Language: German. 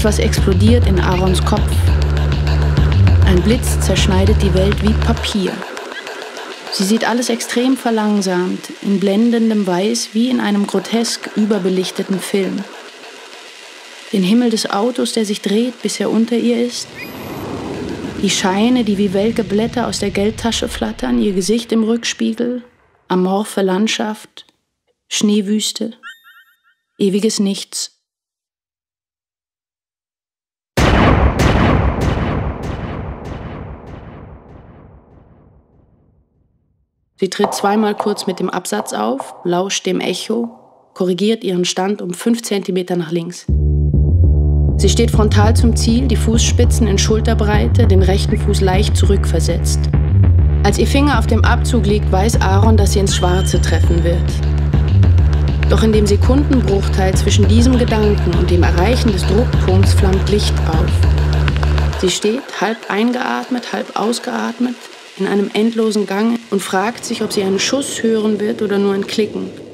Etwas explodiert in Aarons Kopf. Ein Blitz zerschneidet die Welt wie Papier. Sie sieht alles extrem verlangsamt, in blendendem Weiß wie in einem grotesk überbelichteten Film. Den Himmel des Autos, der sich dreht, bis er unter ihr ist. Die Scheine, die wie welke Blätter aus der Geldtasche flattern, ihr Gesicht im Rückspiegel, amorphe Landschaft, Schneewüste, ewiges Nichts. Sie tritt zweimal kurz mit dem Absatz auf, lauscht dem Echo, korrigiert ihren Stand um 5 Zentimeter nach links. Sie steht frontal zum Ziel, die Fußspitzen in Schulterbreite, den rechten Fuß leicht zurückversetzt. Als ihr Finger auf dem Abzug liegt, weiß Aaron, dass sie ins Schwarze treffen wird. Doch in dem Sekundenbruchteil zwischen diesem Gedanken und dem Erreichen des Druckpunkts flammt Licht auf. Sie steht, halb eingeatmet, halb ausgeatmet, in einem endlosen Gang und fragt sich, ob sie einen Schuss hören wird oder nur ein Klicken.